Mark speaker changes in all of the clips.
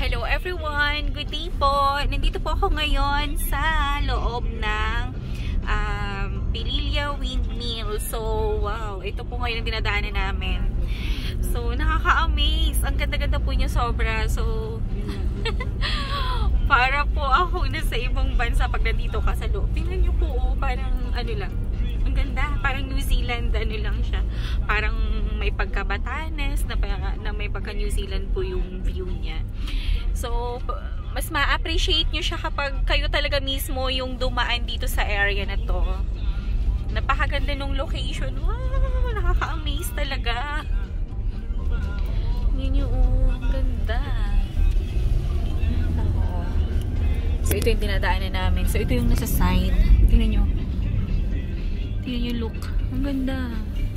Speaker 1: Hello everyone! Good day po! Nandito po ako ngayon sa loob ng Pililla Windmill. So, wow! Ito po ngayon ang dinadaanan namin. So, nakaka-amaze! Ang ganda-ganda po niya sobra. So, para po ako nasa ibang bansa pag nandito ka sa loob. Tingnan niyo po, parang ano lang. Ang ganda. Parang New Zealand, ano lang siya. Parang may pagka-Batanes na may pagka-New Zealand po yung view niya. So, mas ma-appreciate nyo siya kapag kayo talaga mismo yung dumaan dito sa area na to. Napakaganda nung location. Wow! Nakaka-amaze talaga. Yun yung ganda. So, ito yung dinadaanan namin. So, ito yung nasa side. Tingnan nyo. Tingnan yung look. Ang ganda.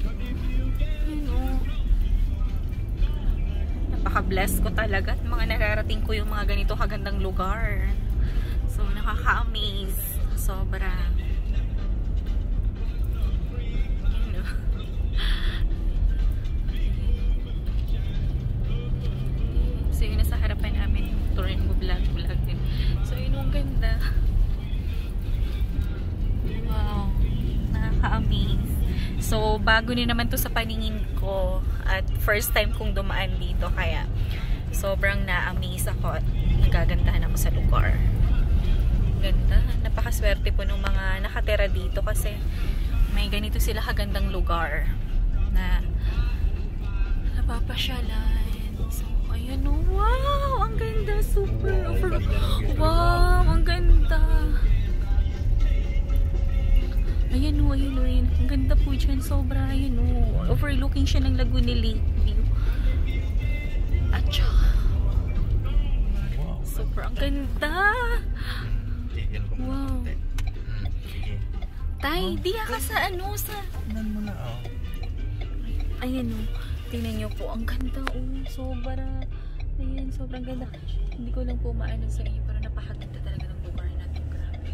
Speaker 1: Napaka-bless ko talaga at mga nararating ko yung mga ganito kagandang lugar. So, nakaka-amaze. Sobra. So, yun nasa harapan namin. Turin mo vlog din. So, yun ang ganda. Wow. Nakaka-amaze. So, bago din naman to sa paningin ko at first time kong dumaan dito kaya sobrang na-amaze ako at nagagandahan ako sa lugar. Ganda. Napakaswerte po ng mga nakatira dito kasi may ganito sila kagandang lugar na napapasyalan. So, ayan o. Wow! Ang ganda. Super. Wow! Ang ganda. Ayan o, ayan o, ayan. Ang ganda po dyan, sobra, ayan o. Overlooking siya ng Laguna Lake view. At saka, super, ang ganda. Wow. Tay, di ka sa ano, sa... Ayan o, tingnan nyo po, ang ganda o. Sobra. Ayan, sobrang ganda. Hindi ko lang po maano sa inyo, pero napakaganda talaga ng lugar natin. Grabe.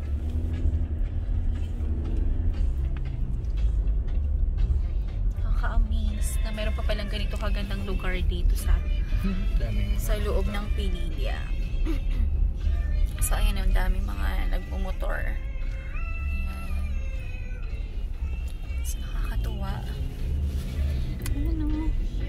Speaker 1: Amaze na meron pa palang ganito kagandang lugar dito sa loob ng Pililla. So ayan, ang daming mga nagmumotor. Ayan. So nakakatuwa. Ayan o.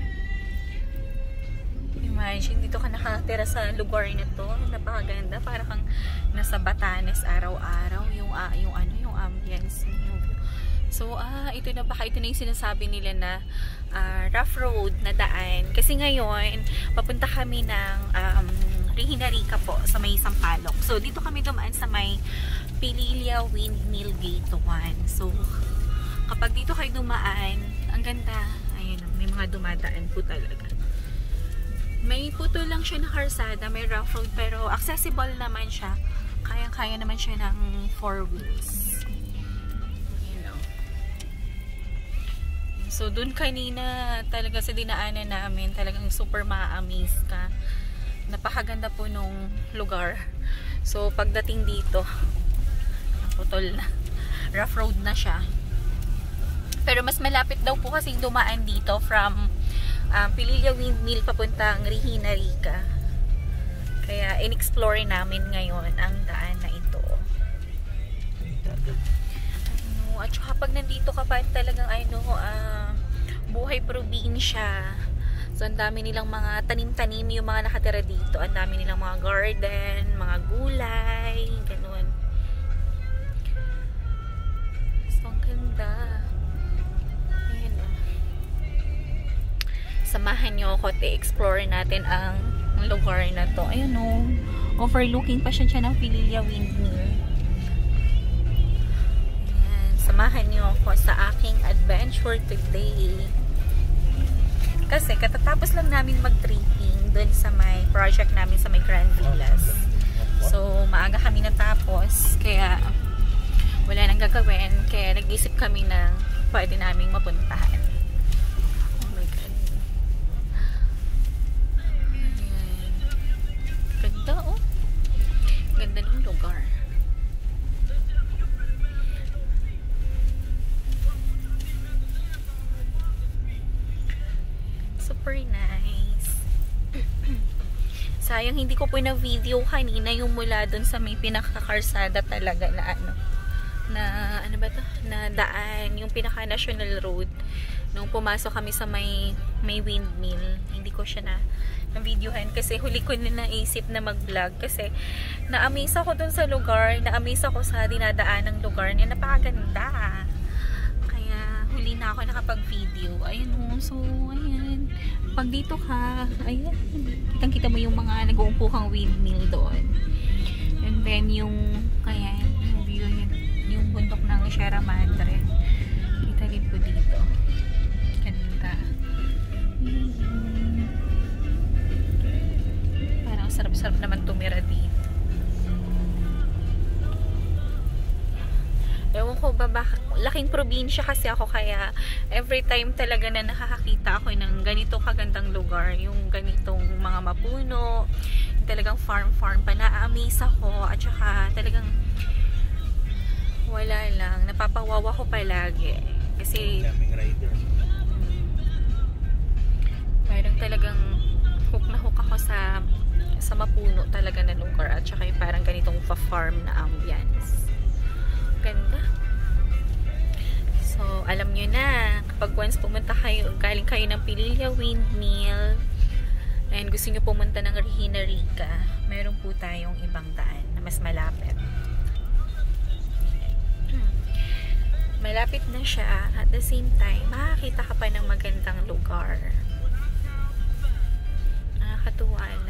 Speaker 1: Imagine, dito ka nakatira sa lugar na to. Napakaganda. Para kang nasa Batanes araw-araw. Yung ambience. Yung view. So, ito na baka ito na yung sinasabi nila na rough road na daan. Kasi ngayon, papunta kami ng Rihinarica po sa may Sampaloc. So, dito kami dumaan sa may Pililla Windmill Gate 1. So, kapag dito kayo dumaan, ang ganda. Ayun, may mga dumadaan po talaga. May puto lang siya na karsada, may rough road, pero accessible naman siya. Kayang-kaya naman siya ng 4 wheels. So, dun kanina talaga sa dinaanan namin, talagang super ma-amaze ka. Napakaganda po nung lugar. So, pagdating dito, putol na. Rough road na siya. Pero mas malapit daw po kasi dumaan dito from Pililla Windmill papuntang Rihinarica. Kaya, in-explore namin ngayon ang daan na ito. At saka pag nandito ka pa talagang buhay probinsya. So ang dami nilang mga tanim-tanim yung mga nakatira dito. Ang dami nilang mga garden, mga gulay, ganun. So ang ganda. Ayan o. Samahan nyo ako to explore natin ang lugar na to. Ayan o. Overlooking pa siya ng Pililla Windmill. Samahan niyo ako sa aking adventure today. Kasi katatapos lang namin mag-tripping dun sa may project namin sa may Grand Villas. So, maaga kami natapos. Kaya, wala nang gagawin. Kaya, nag-isip kami na pwede naming mapuntahan. Oh my God. Ayan. Ganda oh. Ganda ng lugar. Super nice. yung hindi ko po na video kanina, yung mula dun sa may pinakakarsada talaga na ano ba to? Na daan, yung pinaka-national road. Nung pumasok kami sa may windmill, hindi ko siya na videohan kasi huli ko na naisip na mag-vlog kasi na-amaze ako dun sa lugar, na-amaze ako sa dinadaan ng lugar niya, napakaganda. Kaya huli na ako nakapag-video. Ayun o, so ayan. Pag dito ka, ayan, kitang-kita mo yung mga nag-uumpukang windmill doon. And then yung, ayan, yung view, yung bundok ng Sierra Madre. Kita rin po dito. Ganda. Parang sarap-sarap naman tumira dito. Ewan ko ba, laking probinsya kasi ako kaya every time talaga na nakakakita ako ng ganito kagandang lugar, yung ganitong mga mapuno, talagang farm pa, na-amaze ako at saka talagang wala lang, napapawawa ko palagi kasi parang talagang hook na hook ako sa mapuno talaga na lugar at saka yung parang ganitong pa-farm na ambience. Ganda. So, alam nyo na, kapag once pumunta kayo, galing kayo ng Pililla Windmill, and gusto nyo pumunta ng Regina Rica, meron po tayong ibang daan na mas malapit. Malapit na siya, at the same time, makakita ka pa ng magandang lugar. Nakakatuwa lang.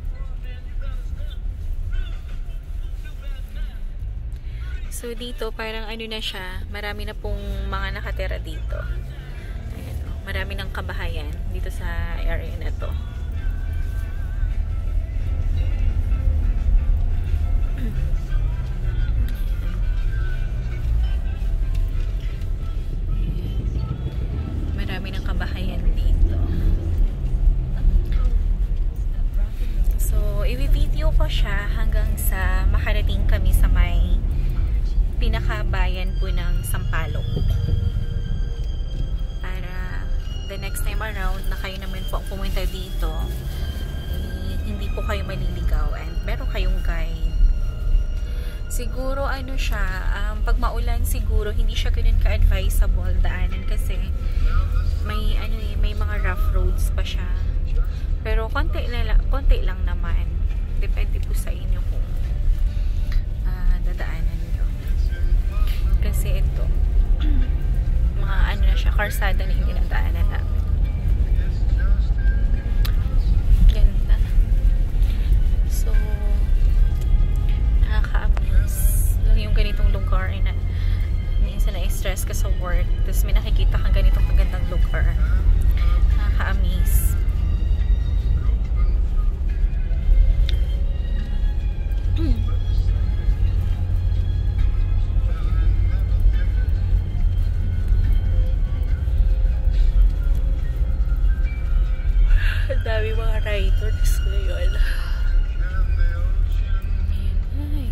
Speaker 1: So dito parang ano na siya, marami na pong mga nakatira dito. Ayan, oh, marami ng kabahayan dito sa area na to. Marami ng kabahayan dito. So i-video ko siya hanggang sa makarating kami sa may pinakabayan po ng Sampaloc, para the next time around na kayo naman po ang pumunta dito, hindi po kayo maliligaw and meron kayong guide. Siguro ano siya, pag maulan siguro hindi siya ganun ka-advisable daanan kasi may may mga rough roads pa siya, pero konti lang naman, depende po sa inyo kung dadaanan. Kasi ito mga ano na siya, karsada na yung dinadaanan namin. Ganda. So nakaka-amaze lang yung ganitong lugar na minsan na-stress ka sa work tapos may nakikita kang ganitong kagandang lugar. Nakaka-amaze. Ang dami mga riders ngayon. Ayan,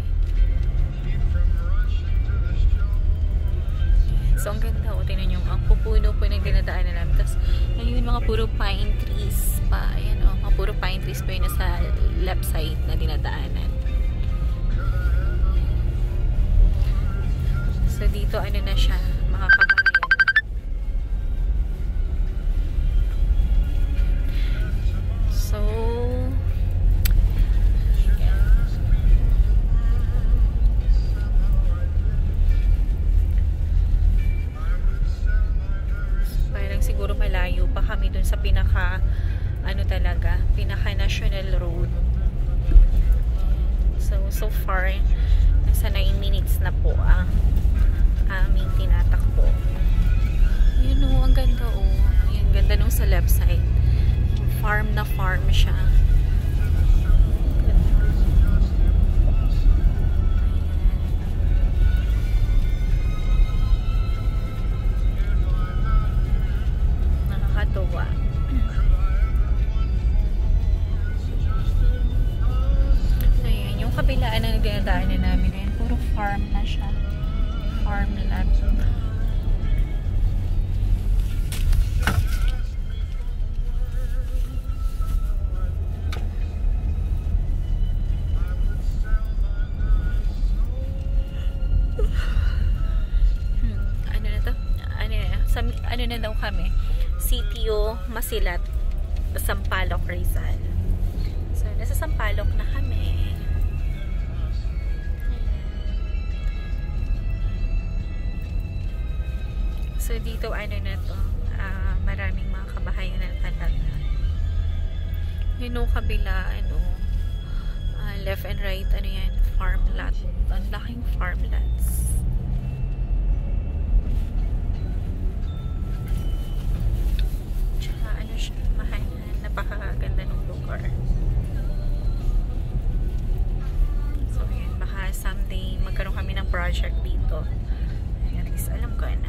Speaker 1: so ang ganda, o tingnan nyo, ang pupuno po ng dinadaanan namin. Tapos ayun, mga puro pine trees pa. Ayan o, mga puro pine trees pa yun sa left side na dinadaanan. So dito ano na siya, mga kabahayan. So parang siguro malayo pa kami dun sa pinaka national road. So far nasa 9 minutes na po ang aming tinatakbo. Yun o, ang ganda o. Yung ganda nung sa left side. Farm na farm siya. Nakakatuwa. Ayan, yung kabilaan na dinadaanan namin ngayon, puro farm na siya. Farmland. kami. Sitio Masilat, Sampaloc, Rizal. So, nasa Sampaloc na kami. So, dito, ano na to, maraming mga kabahayan na talaga. Yung kabila, ano, left and right, ano yan, farm lot. Ang laking farm lots. Tsaka, ano siya, mahal, napakaganda ng lugar. So, yan, baka someday magkaroon kami ng project dito. At least, alam ko na.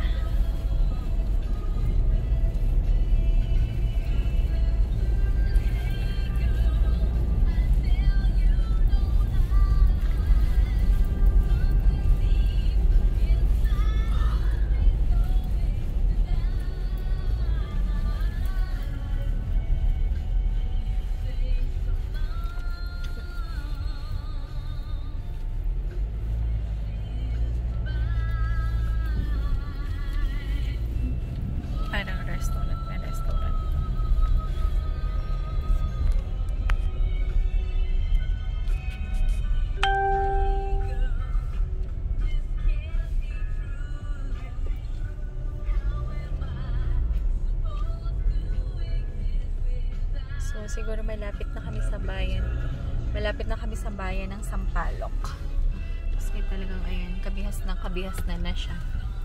Speaker 1: Siguro malapit na kami sa bayan. Malapit na kami sa bayan ng Sampaloc. Kasi talagang ayan, kabihas na siya.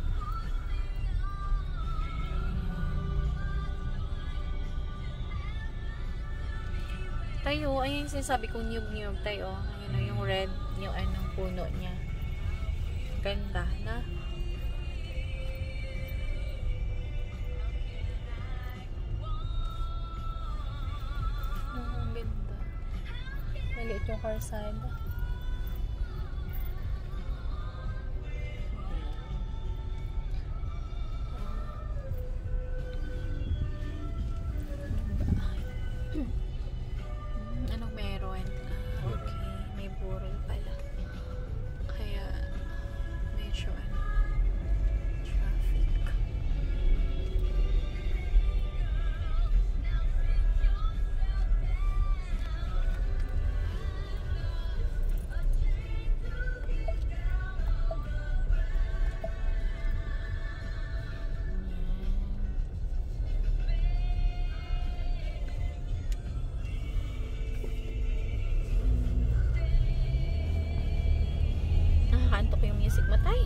Speaker 1: Tayo, ayun yung sinasabi kong niyog-niyog tayo. Ayun yung red, yung anong puno niya. Ganda na. Maliit yung karsada. Anong meron? Okay, may burol pala. Kaya medyo traffic. Nakakaantok yung music mo, tay.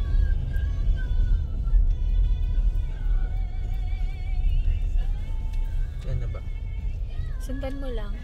Speaker 2: Yan na ba?
Speaker 1: Sundan mo lang.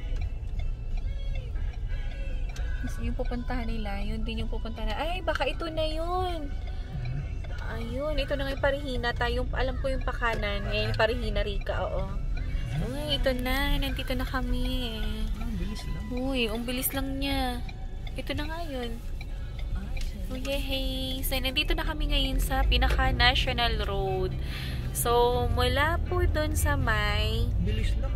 Speaker 1: Yung pupuntahan nila, yun din yung pupuntahan na. Ay, baka ito na yun. Ayun, ito na nga yung Parihina. Alam ko yung pakanan. Yan yung Parihina, Rica, oo. Uy, ito na. Nandito na kami.
Speaker 2: Ang bilis lang.
Speaker 1: Uy, ang bilis lang niya. Ito na nga yun. Uy, hey. So, nandito na kami ngayon sa pinaka-national road. So, mula po dun sa may
Speaker 2: Bilis lang.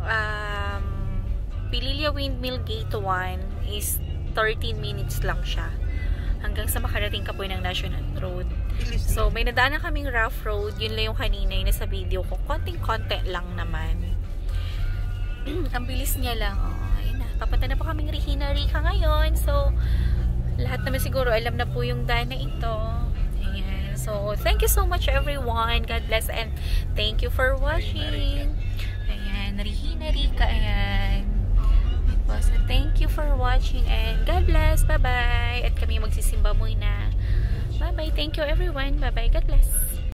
Speaker 1: Pililla Windmill Gate 1 is 13 minutes lang siya. Hanggang sa makarating ka po ng National Road. So, may nadaan na kaming rough road. Yun lang yung kanina yung nasa video ko. Konting-konti lang naman. Ang bilis niya lang. Oh, ayun na. Papunta na po kaming Regina Rica ngayon. So, lahat naman siguro alam na po yung daan na ito. Ayan. So, thank you so much everyone. God bless and thank you for watching. Ayan. Regina Rica. Ayan. So, thank you for watching and God bless. Bye-bye. At kami magsisimba muna. Bye-bye. Thank you everyone. Bye-bye. God bless.